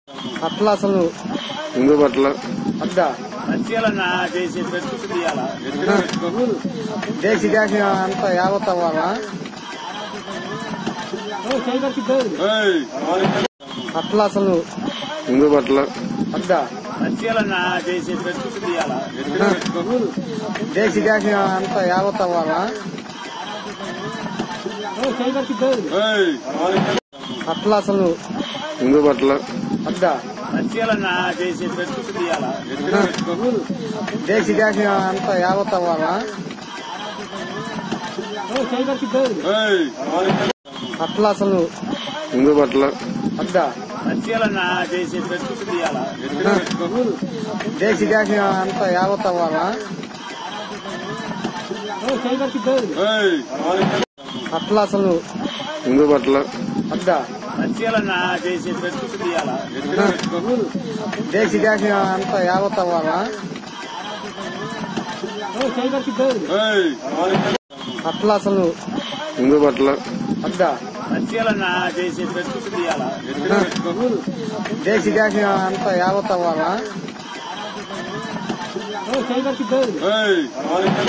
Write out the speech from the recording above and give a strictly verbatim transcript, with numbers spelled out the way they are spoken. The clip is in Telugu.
అట్లా అసలు ముందు పట్ల అద్దా దేశీ దేశీ గ్యాస్ అంతా యావత్ అవ్వాలా అట్లా అసలు ముందు పట్ల అద్దా దేశీ దేశీ గ్యాస్ అంతా యావత్ అవ్వాలా అట్లా అసలు ముందు పట్ల అద్దా దేశీ దేశీ గ్యాస్ అంతా యావత్ అవ్వాలా అట్లా అసలు ముందు పట్ల అద్దా దేశీ దేశీ గ్యాస్ అంతా యావత్ అవ్వాలా అట్లా అసలు ముందు పట్ల అద్దా దేశీ దేశీ గ్యాస్ అంతా యావత్ అవ్వాలా అట్లా అసలు ముందు పట్ల అద్దా దేశీ దేశీ గ్యాస్ అంతా యావత్ అవ్వాలా